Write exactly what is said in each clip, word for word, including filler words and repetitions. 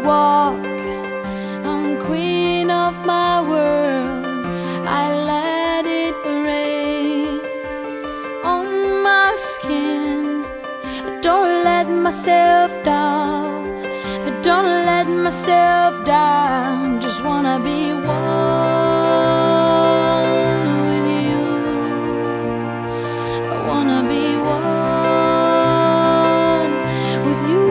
walk. I'm queen of my world. I let it rain on my skin. I don't let myself down. I don't let myself down. Just wanna be one with you. I wanna be one with you.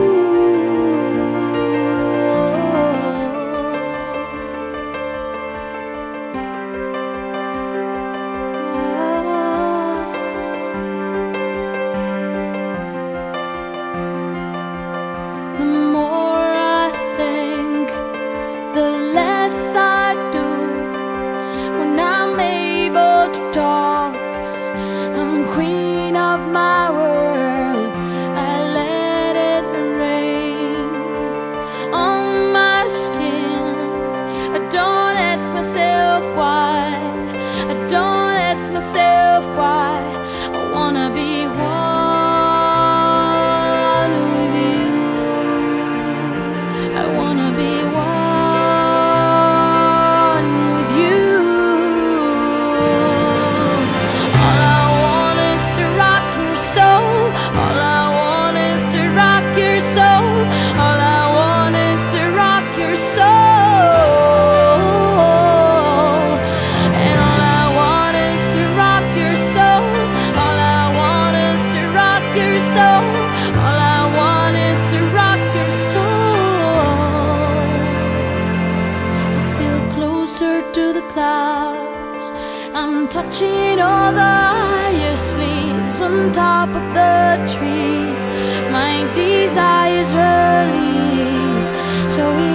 The more I think, the less I do. When I'm able to talk, I'm queen of my world. I let it rain on my skin. I don't ask myself why. I don't ask myself why. I wanna be one with you. I wanna be one with you. All I want is to rock your soul. All I want is to rock your soul. All I want is to rock your soul. And all I want is to rock your soul. All I want is to rock your soul. All I want is to rock your soul. I feel closer to the clouds. I'm touching all the highest leaves on top of the trees. My desires release, so we